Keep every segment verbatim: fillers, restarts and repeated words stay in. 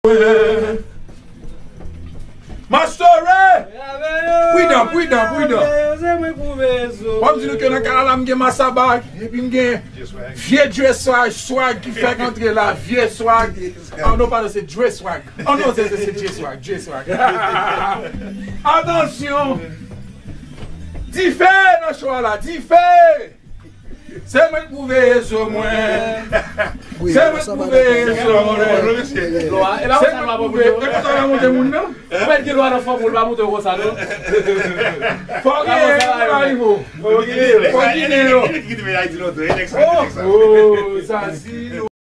Master Puy dan, puy dan, puy dan. Wap di nou ke nan kanala mge masabak, epi mge vie dre swag, swag ki fek entre la, vie swag. Oh non, pardon, c'est dre swag. Oh non, c'est dre swag, dre swag. Attention! Di fe nan chwa la, di fe! Se mwen pouve zo mwen. Se mwen pouve zo mwen. Se mwen pouve. E kwa sa la monte moun nan? Mwen ki lwa nan fok moun ba moute yo sa nou. Fok e, arivo. Fok e, fok e. Oh, sa si.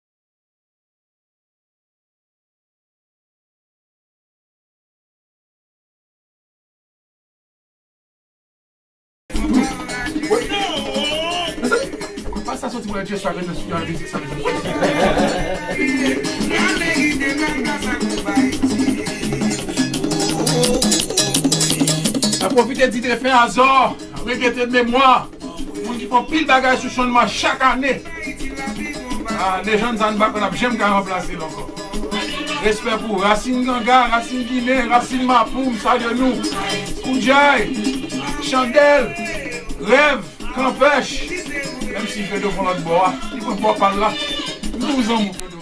Passa só tipo de swag na sua vida, sabe? A profiter de te faire azor, regretter de mémoire. Moun qui font pile bagage sur son ma chaque année. Ah, les gens n'en pas qu'on a jamais qu'à remplacer encore. Respect pour Racine Ganga, Racine Guinée, Racine Mapoum, ça de nous. Koudjaï, Chandelle, Rêve, Campèche. Même s'il fait deux fois notre bois, il ne peut pas parler là. Nous sommes